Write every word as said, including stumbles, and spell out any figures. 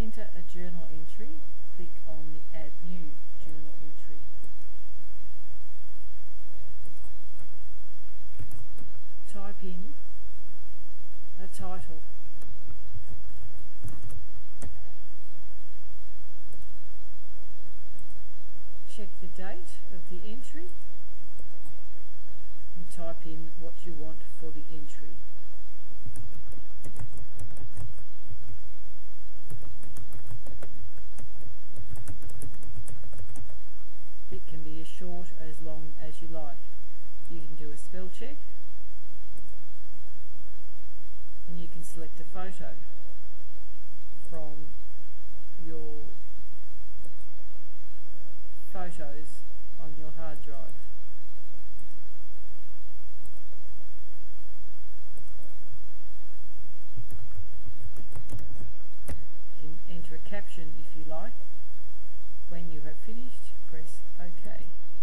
enter a journal entry, click on the Add New Journal Entry. Type in a title. Check the date of the entry and type in what you want for the entry. It can be as short or as long as you like. You can do a spell check and you can select a photo from your photos on your hard drive. You can enter a caption if you like. When you have finished, press OK.